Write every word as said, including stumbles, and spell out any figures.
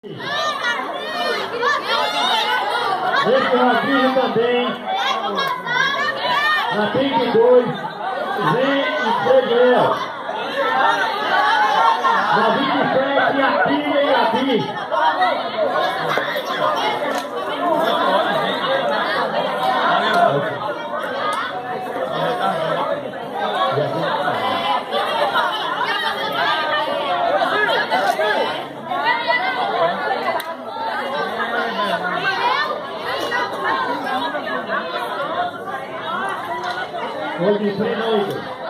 Esse Rodrigo também. Na trinta e dois, Zé e Fredel. Na vinte e sete, a Tina e a Bi. Hoje,